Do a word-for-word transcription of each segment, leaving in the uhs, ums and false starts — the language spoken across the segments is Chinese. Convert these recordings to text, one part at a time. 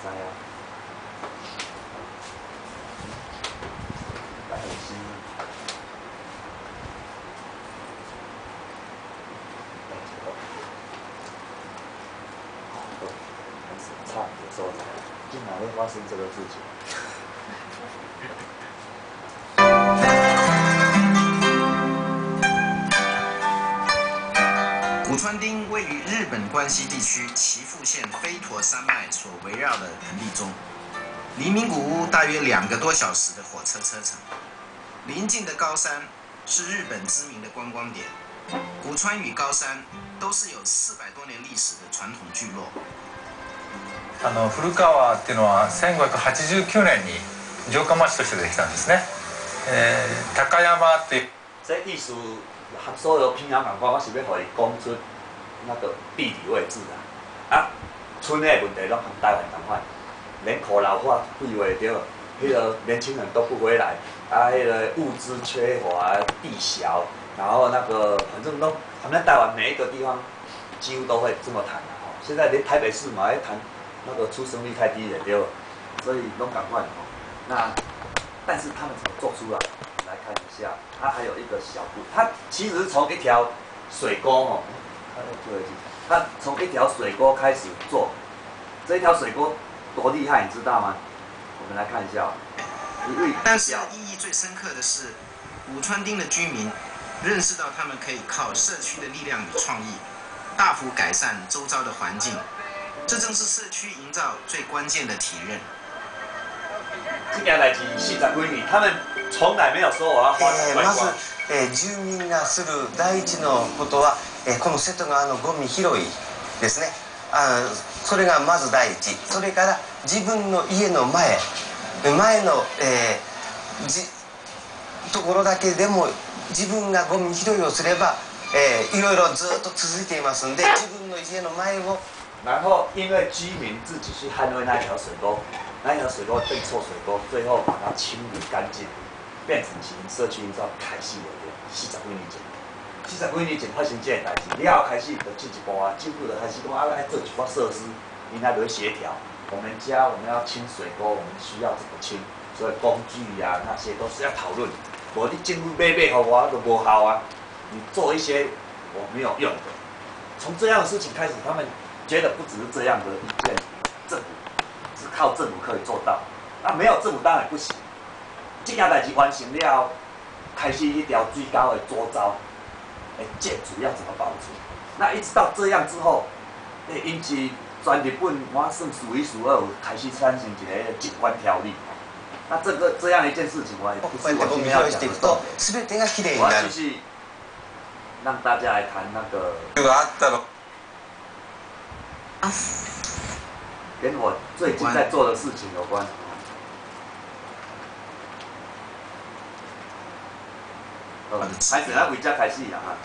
知啊。来很新。很差，有时候竟然会发生这个事情。 古川町位于日本关西地区岐阜县飞驼山脉所围绕的盆地中，离名古屋大约两个多小时的火车车程。邻近的高山是日本知名的观光点，古川与高山都是有四百多年历史的传统聚落。 あの古川っていうのはせんごひゃくはちじゅうきゅうねんに城下町としてできたんですね。えー、高山っていう。 这艺术和所有平阳港我是要互伊讲出那个地理位置啦。啊，村的问题拢和台湾同款，人口老化废话对，迄个年轻人都不回来，啊，迄个物资缺乏，地小，然后那个反正都，他们在台湾每一个地方几乎都会这么谈的哦。现在连台北市嘛，还谈那个出生率太低了对，所以拢赶快哦。那但是他们怎么做出来？来看一下，它还有一个小步，它其实是从一条水沟哦，它从一条水沟开始做，这一条水沟多厉害，你知道吗？我们来看一下， 但是意义最深刻的是，古川町的居民认识到他们可以靠社区的力量与创意，大幅改善周遭的环境，这正是社区营造最关键的体认。 这件代志四十几年，他们从来没有说我要发展观光。 まず、えー、住民がする第一のことは、えー、この瀬戸川のゴミ拾いですね。あそれがまず第一。それから自分の家の前前の、えー、じところだけでも自分がゴミ拾いをすれば、えー、いろいろずっと続いていますんで、自分の家の前を。 然后因为居民自己去捍卫那条水沟。那一条水沟被臭水沟，最后把它清理干净，变成型社区营造开始了的四十几年前，四十几年前发生这个代志，了后开始就进一步啊，政府就开始讲啊，要做一寡设施，应该来协调。我们家我们要清水沟，我们需要怎么清，所以工具呀、啊、那些都是要讨论。我你政府买买给我都无效啊，你做一些我没有用的。从这样的事情开始，他们觉得不只是这样的意见，政府。是靠政府可以做到，那没有政府当然不行。这件代志完成了后，开始一条最高的周遭的建筑要怎么保存？那一直到这样之后，诶，因此全日本我算数一数二，开始产生一个景观条例。那这个这样一件事情，我也不是我今天要讲的。我要继续让大家来谈那个。跟我最近在做的事情有关。开始，那回家开始啦哈。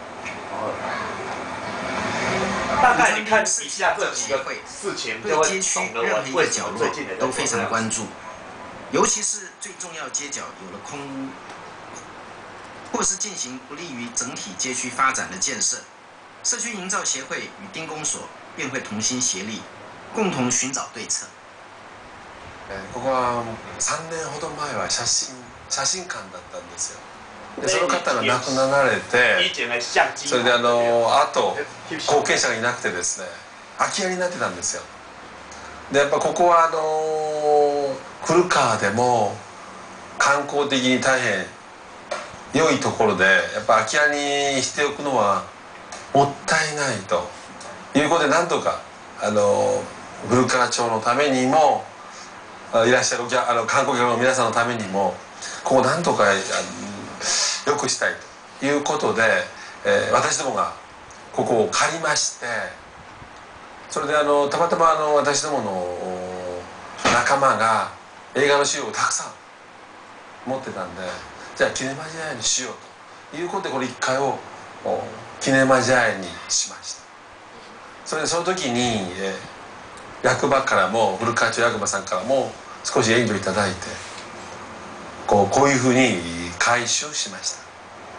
大概你看以下这几个事情，就会懂得我为什么最近的都非常关注，尤其是最重要街角有了空屋，或是进行不利于整体街区发展的建设，社区营造协会与町公所便会同心协力。共同尋找對策。 ここはさんねんほど前は写真写真館だったんですよ。でその方が亡くなられて、それであのあと後継者がいなくてですね、空き家になってたんですよ。でやっぱここはあの古川でも観光的に大変良いところで、やっぱ空き家にしておくのはもったいないということで、なんとかあの古川町のためにもいらっしゃるあの観光客の皆さんのためにもここをなんとか良くしたいということで、えー、私どもがここを借りまして、それであのたまたまあの私どもの仲間が映画の資料をたくさん持ってたんで、じゃあキネマジャヤにしようということでこれいっかいをキネマジャヤにしました。それでその時に、えー役場からも古川町役場さんからも少し援助いただいて、こうこういうふうに改修しました。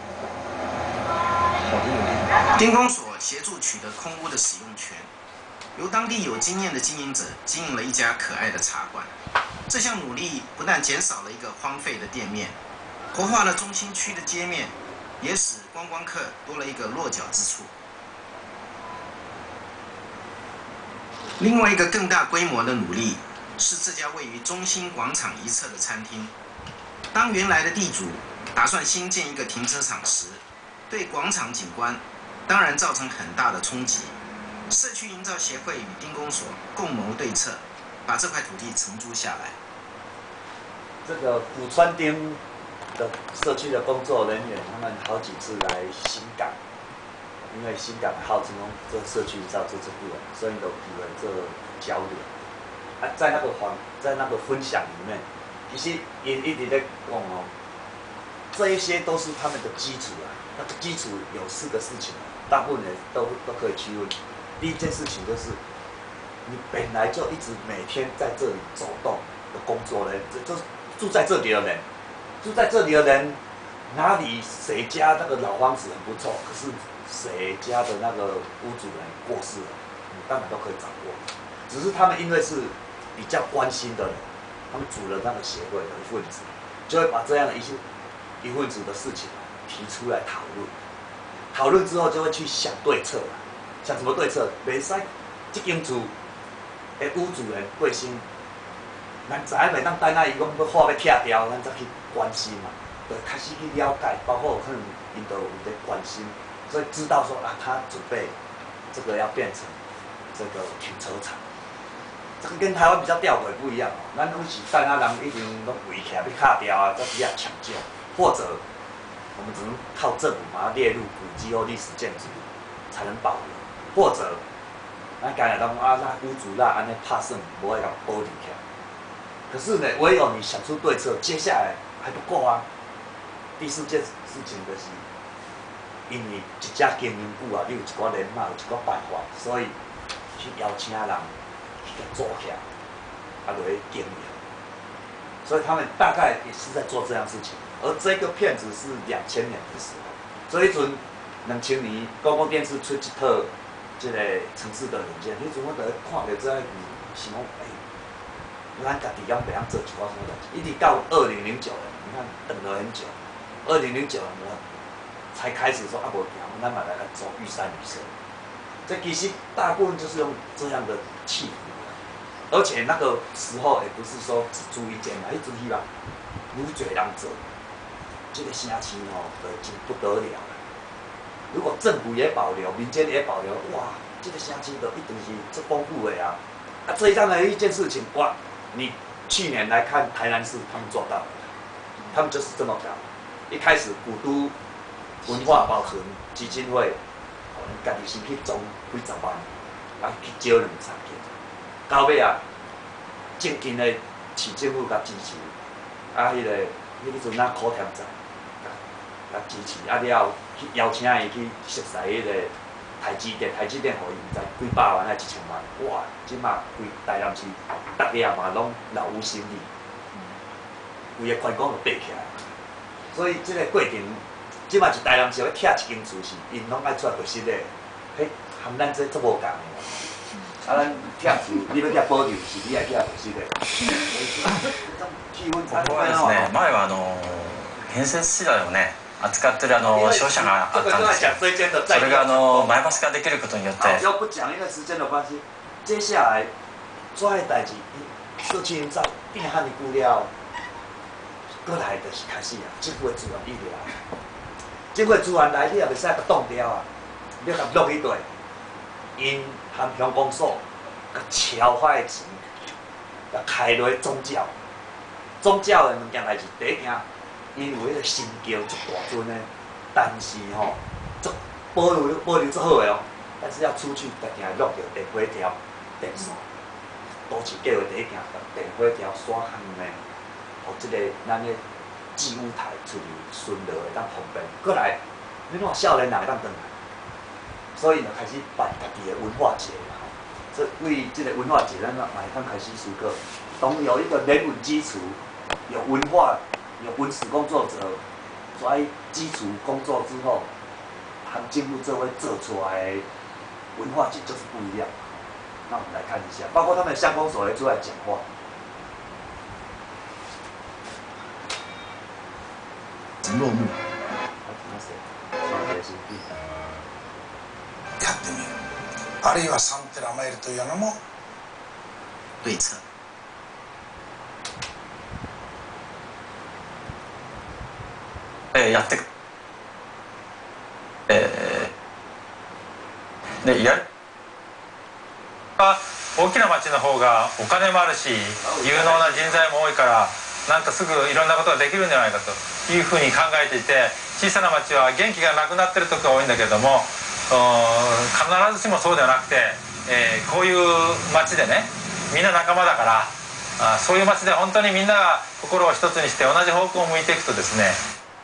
町公所协助取得空屋的使用权， 由当地有经验的经营者经营了一家可爱的茶馆。这项努力不但减少了一个荒废的店面，活化了中心区的街面，也使观光客多了一个落脚之处。另外一个更大规模的努力是这家位于中心广场一侧的餐厅。当原来的地主打算新建一个停车场时，对广场景观当然造成很大的冲击。社区营造协会与丁公所共谋对策，把这块土地承租下来。 这个古川町的社区的工作人员，他们好几次来新港，因为新港号称讲这社区造这这部分，所以都有人做交流。啊，在那个环，在那个分享里面，其实因一直在讲哦，这一些都是他们的基础啊。那个基础有四个事情，大部分人都都可以去问。第一件事情就是，你本来就一直每天在这里走动的工作人，这就是住在这里的人，住在这里的人，哪里谁家那个老房子很不错，可是谁家的那个屋主人过世了，你当然都可以掌握。只是他们因为是比较关心的人，他们组了那个协会的一份子，就会把这样的一些一份子的事情提出来讨论。讨论之后就会去想对策了。想什么对策？袂使，这间厝的屋主人过身，咱知影袂当等下伊讲要火要拆掉，咱才去关心嘛，就开始去了解，包括可能因都有在关心，所以知道说啊，他准备这个要变成这个停车场。这个跟台湾比较吊诡不一样哦，咱拢是等下人已经拢围起来要拆掉啊，再去啊抢救，或者我们只能靠政府把它列入古迹或历史建筑才能保留。或者，咱刚才讲啊，那屋主那安尼拍算无会甲保留起来。可是呢，唯有你想出对策，接下来还不够啊。第四件事情就是，因为一只经营股啊，你有一寡人马，有一寡办法，所以去邀请人去甲做起来，啊，落去经营。所以他们大概也是在做这样事情。而这个片子是两千年的时候，所以阵两千年公共电视出一套。这个城市的软件，迄阵我就看到这个，想讲，哎、欸，咱家己敢袂晓做一寡什么代志？一直到二零零九年，你看等了很久，二零零九年我才开始说啊，无行，咱嘛来来做玉山旅社。这其实大部分就是用这样的气氛，而且那个时候也不是说只租一间嘛，迄阵希望愈侪人做，这个城市吼就已经不得了了。如果政府也保留，民间也保留，哇，这个乡亲都一定是这丰富的啊！啊，这样的一件事情，哇，你去年来看台南市，他们做到了，他们就是这么搞。一开始古都文化保存基金会，哦，家己先去种几十万，啊，去招两三间，到尾啊，正经的市政府甲支持，啊，迄、那个迄个阵啊苦甜仔。甲支持，啊了去邀请伊去熟悉迄个台积电，台积电互伊毋知几百万还一千万，哇！即马规台南市，逐个嘛拢老有心力，规个观光就爬起来。所以即个过程，即马是台南市要拆一间厝是，因拢爱出来实的，迄含咱这足无共的。啊，咱拆厝，你要拆保留是你爱拆实的。 ここはですね、前はあの建設資材をね。扱ってるあの商社があったんですよ。それがあの前橋ができることによって。 要不讲，因为时间的关系，接下来做的代志，社区营造变汉的久了，过来就是开始啊，政府的资源一直来，政府的资源来，你也袂使甲挡掉啊，你甲落去对，因含乡公所，甲超发的钱，甲开落宗教，宗教的物件代志第一件。因为迄个神教足大尊的，但是吼、喔，足保留保留足好的哦。但是要出去，逐件落着电火条、电线，都市计划第一件，电火条刷项的，互即个咱的祭舞台出去顺路会当方便。过来，你看少年人会当转来，所以就开始办家己的文化节啦。这为即个文化节，咱嘛会当开始思考，当有一个人文基础，有文化。有文史工作者在基础工作之后，含政府这位做出来的文化节就是不一样。 那我们来看一下，包括他们的相公所会出来讲话。 落幕。 やってみる。あるいはサンテラマイルというのも对策。 えー、やってく。えー、でやる。大きな町の方がお金もあるし有能な人材も多いからなんかすぐいろんなことができるんじゃないかというふうに考えていて、小さな町は元気がなくなってるところが多いんだけれども、必ずしもそうではなくて、えー、こういう町でねみんな仲間だから、あそういう町で本当にみんなが心を一つにして同じ方向を向いていくとですね。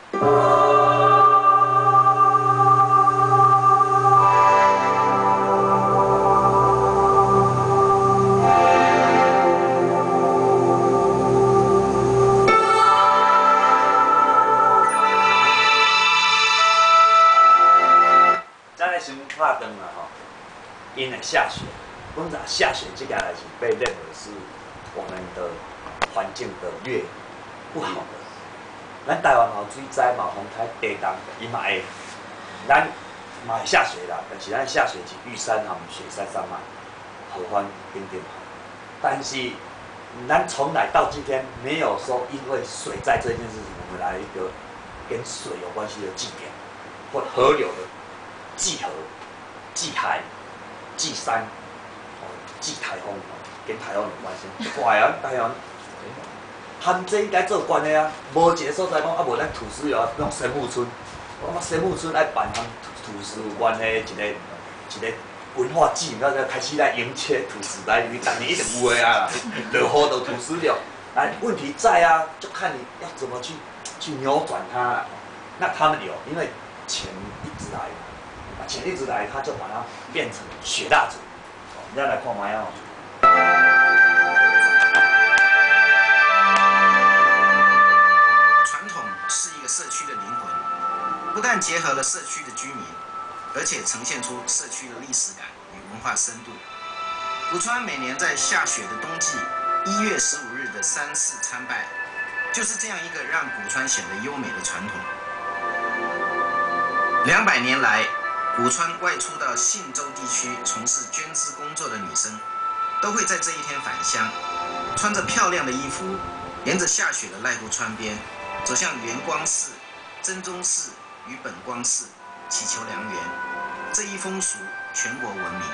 因为下雪，我们讲下雪这个来是被认为是我们的环境的越不好的。咱台湾有水灾嘛，风台地动，伊嘛会，咱嘛会下雪啦，但是咱下雪是玉山含雪山山脉、合欢冰点，但是咱从来到今天没有说因为水灾这件事情，我们来一个跟水有关系的祭典，或河流的祭河、祭海。祭山，哦，祭台风，跟台风有关系。怪啊，台湾，含这应该做关的啊，无一个所在讲啊，无咱土司有用神木村，我感觉神木村爱办含土司有关的一个一个文化祭，然后开始来迎接土司来，因为当年一定有的啊，落雨就土司了。来，问题在啊，就看你要怎么去去扭转它。那他们有，因为钱一直来。钱一直来，他就把它变成雪蜡烛。你再来看嘛样。 传统是一个社区的灵魂，不但结合了社区的居民，而且呈现出社区的历史感与文化深度。古川每年在下雪的冬季，一月十五日的三四参拜，就是这样一个让古川显得优美的传统。两百年来。古川外出到信州地区从事捐资工作的女生，都会在这一天返乡，穿着漂亮的衣服，沿着下雪的濑户川边，走向元光寺、真宗寺与本光寺，祈求良缘。这一风俗全国闻名。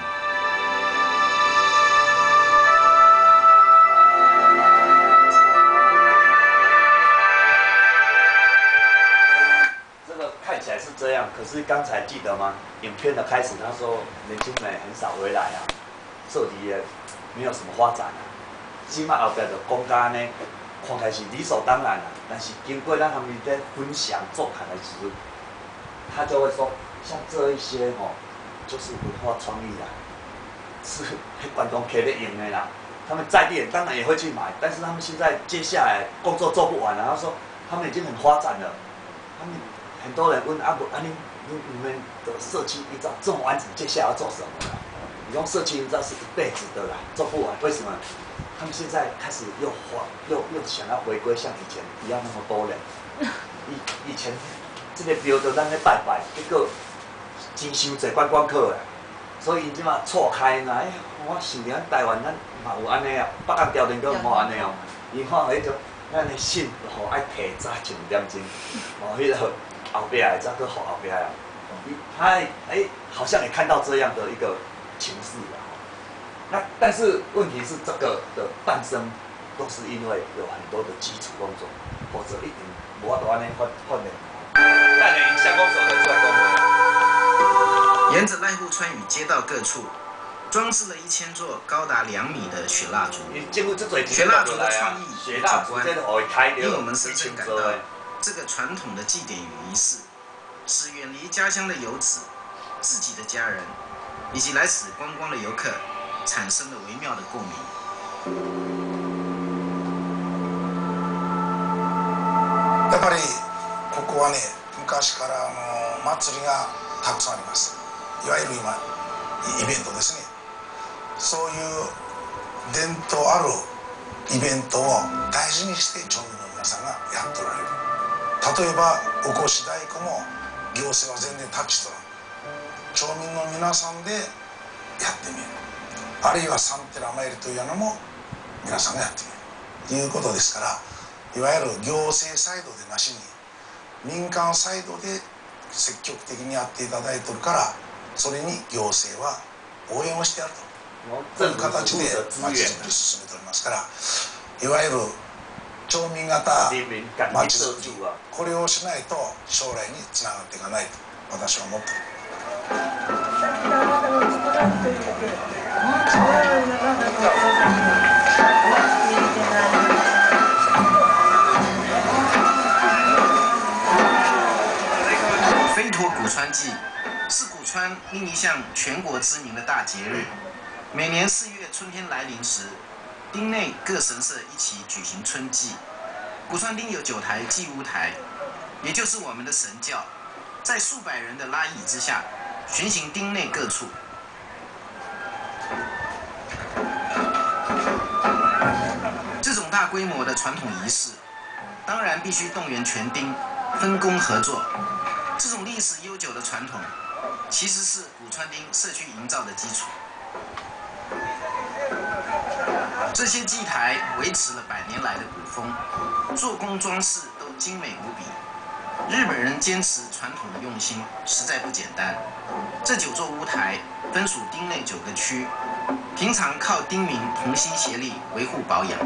看起来是这样，可是刚才记得吗？影片的开始，他说年轻人很少回来啊，设计也没有什么发展啊。起码后边就讲到呢，看起来是理所当然啊。但是经过让他们在分享座谈的时候，他就会说，像这一些哦，就是文化创意啦，是观光客在用的啦。他们在地人当然也会去买，但是他们现在接下来工作做不完了。他说他们已经很发展了，他们。很多人问啊不，啊你你你们的社区营造这么完整，接下来要做什么呢？你用社区营造是一辈子的啦，做不完。为什么？他们现在开始又花又又想要回归像以前一样那么多人。以以前这个庙就咱咧拜拜，结果真伤侪观光客啦，所以即马错开啦。哎，我想咱台湾咱嘛有安尼啊，北港条件阁无安尼哦。伊看迄种咱的信，吼爱提早一点钟，哦，迄个。后边来，这个好后边来，他哎好像也看到这样的一个情势啊。那但是问题是，这个的诞生都是因为有很多的基础工作，否则一定无法度安尼发发展。但连相公所的出来讲， 沿着濑户川与街道各处，装饰了一千座高达两米的雪蜡烛。雪蜡烛的创意与景观，令我们深深感到。这个传统的祭典与仪式，使远离家乡的游子、自己的家人，以及来此观光的游客，产生了微妙的共鸣。 やっぱりここはね、昔からあの祭りがたくさんあります。いわゆる今イベントですね。 そういう伝統あるイベントを大事にして町民の皆さんがやっておられる。例えばおこし太鼓も行政は全然タッチとらん、町民の皆さんでやってみる。あるいはサンテラマイルというのも皆さんがやってみるということですから、いわゆる行政サイドでなしに民間サイドで積極的にやっていただいてるから、それに行政は応援をしてやるという形でまちづくり進めておりますから、いわゆる町民型まちづくり、これをしないと将来につながっていかないと私は思っている。 飞陀古川祭是古川另一项全国知名的大节日。每年四月春天来临时，町内各神社一起举行春祭。古川町有九台祭屋台，也就是我们的神教，在数百人的拉椅之下，巡行町内各处。这种大规模的传统仪式，当然必须动员全町，分工合作。这种历史悠久的传统，其实是古川町社区营造的基础。这些祭台维持了百年来的古风，做工装饰都精美无比。日本人坚持传统的用心，实在不简单。这九座屋台分属町内九个区，平常靠町民同心协力维护保养。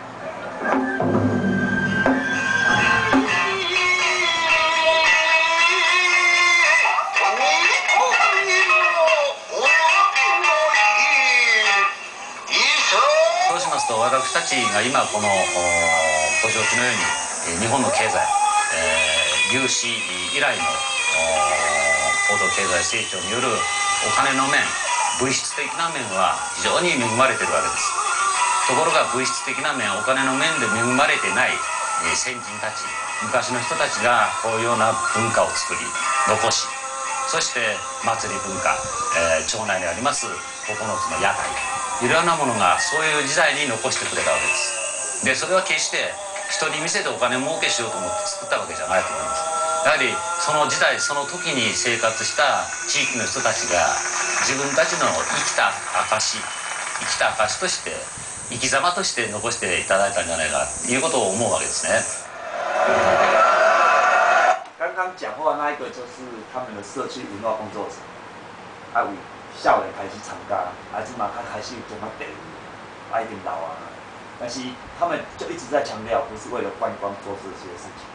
そうしますと、私たちが今このご承知のように日本の経済、えー、有史以来の高度経済成長によるお金の面、物質的な面は非常に恵まれているわけです。ところが物質的な面、お金の面で恵まれてない先人たち、昔の人たちがこういうような文化を作り残し、そして祭り文化、えー、町内にありますここのつの屋台、いろんなものがそういう時代に残してくれたわけです。でそれは決して人に見せてお金儲けしようと思って作ったわけじゃないと思います。やはりその時代その時に生活した地域の人たちが自分たちの生きた証、生きた証として生き様として残していただいたんじゃないかということを思うわけですね。 刚刚讲话那一个就是他们的社区文化工作者，啊为少年开始参加，孩子嘛他开始有种地，啊一定老啊，但是他们就一直在强调，不是为了观光做这些事情。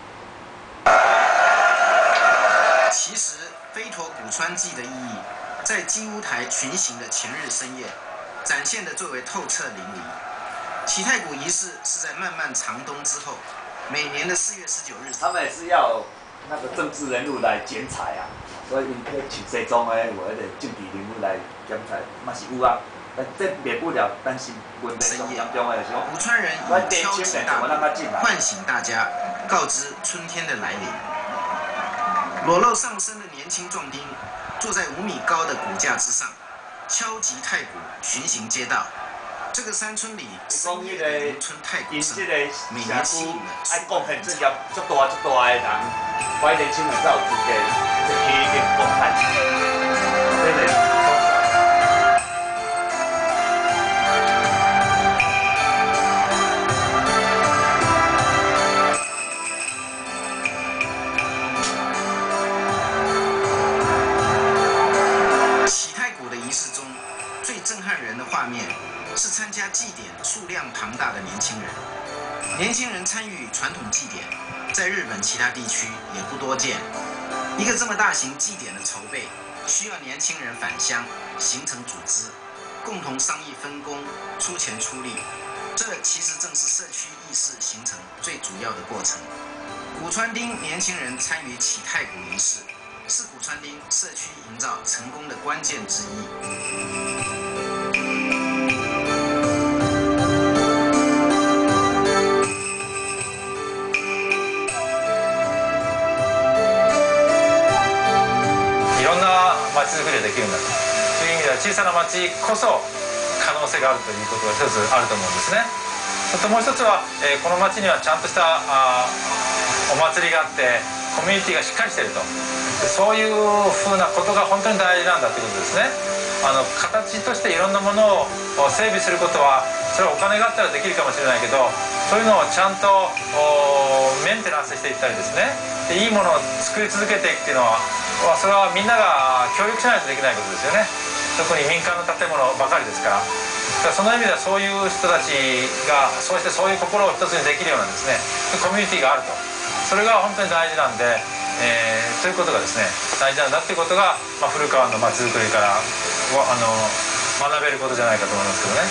其实飞陀古川祭的意义，在祭屋台群行的前日深夜，展现的最为透彻淋漓。启太鼓仪式是在漫漫长冬之后，每年的四月十九日。 他们也是要那个政治人物来剪彩啊，所以因去请西装的，或者政治人物来剪彩，嘛是有啊。但这免不了担心文明中严重的时候， 古川人以敲击大鼓唤醒大家，告知春天的来临。裸露上身的年轻壮丁坐在五米高的鼓架之上，敲击太鼓，巡行街道。这个山村里深夜的农村太鼓声，每年吸引了爱贡献这业足大足大的人，我年轻人才有资格去去去贡献。这个。 画面是参加祭典数量庞大的年轻人。年轻人参与传统祭典，在日本其他地区也不多见。一个这么大型祭典的筹备，需要年轻人返乡，形成组织，共同商议分工，出钱出力。这其实正是社区意识形成最主要的过程。古川町年轻人参与启太鼓仪式，是古川町社区营造成功的关键之一。 町づくりができるんだという意味では、小さな町こそ性があるということが一つあると思うんですね。それともう一つは、えー、この町にはちゃんとしたあお祭りがあってコミュニティがしっかりしていると、そういうふうなことが本当に大事なんだということですね。あの形としていろんなものを整備することはそれはお金があったらできるかもしれないけど、そういうのをちゃんとメンテナンスしていったりですね、でいいものを作り続けていくっていうのはそれはみんなが協力しないとできないことですよね。特に民間の建物ばかりですから。だからその意味ではそういう人たちがそうしてそういう心を一つにできるようなですねコミュニティがあると、それが本当に大事なんで、えー、ということがですね大事なんだっていうことが、まあ、古川の町づくりからあの学べることじゃないかと思いますけど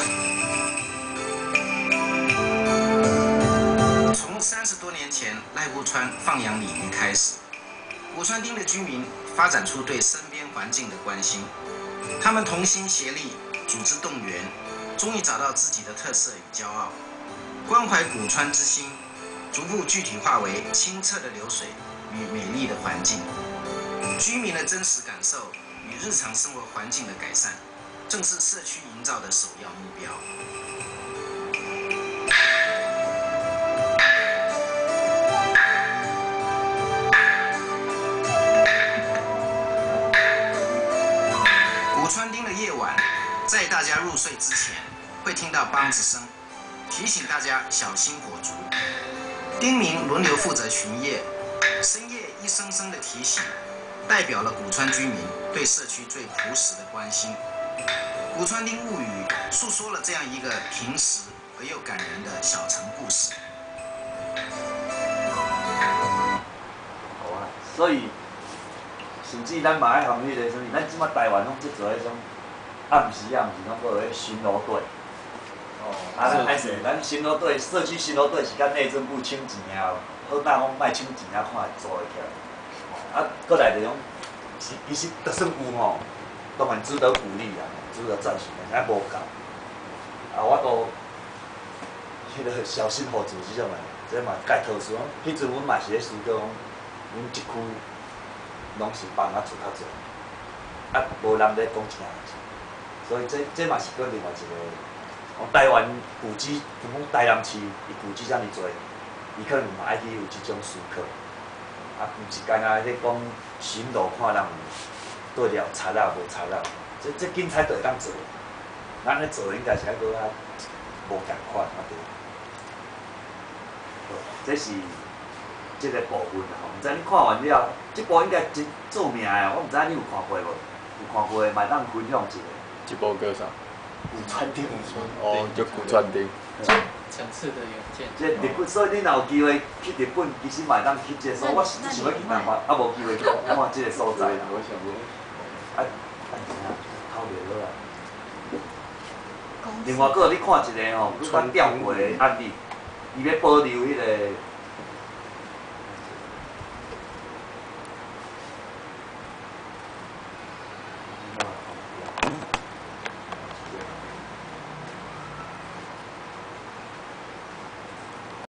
ね。从三十多年前赖屋川放养鲤鱼开始，古川町的居民发展出对身边环境的关心，他们同心协力，组织动员，终于找到自己的特色与骄傲，关怀古川之心，逐步具体化为清澈的流水与美丽的环境。居民的真实感受与日常生活环境的改善，正是社区营造的首要目标。古川町的夜晚，在大家入睡之前，会听到梆子声，提醒大家小心火烛。町民轮流负责巡夜，深夜一声声的提醒，代表了古川居民对社区最朴实的关心。古川町物语诉说了这样一个平实而又感人的小城故事。 好啊，所以甚至咱嘛爱含迄个什么，咱即马台湾拢即做迄种暗时啊，毋是拢个巡逻队。哦，啊，咱爱说，咱巡逻队社区巡逻队是甲内政部请钱啊，好大方卖请钱啊，看会做会起来。啊，过来就种，是其实就算有吼，当然值得鼓励啊，值得赞许，但是无够。啊，我都迄个小心火烛即种诶，这嘛介特殊。迄阵阮嘛是咧思考讲，阮一区拢是放啊厝较济，啊无人咧讲其他代志，所以这这嘛是搁另外一个。台湾古迹，像讲台南市，伊古迹遮尔多，伊可能嘛爱去有即种思考。啊，毋是干那咧讲巡逻看人对了擦啊无擦啊，这这警察就会当做，咱咧做应该是还搁较无共款啊对。这是即个部分啊，毋知你看完了，即部应该真著名诶，我毋知你有看过无？有看过诶，嘛当分享一下。 这部叫啥？ 古川町。 哦，叫古川町。 城市的远见。 这日本，所以你若有机会去日本，其实嘛当去这个所，我是想要去台湾，啊无机会去看这个所在啦。 我想说， 啊，啊，偷袂落来。另外，搁你看一个吼，你较吊过的案例，伊要保留迄个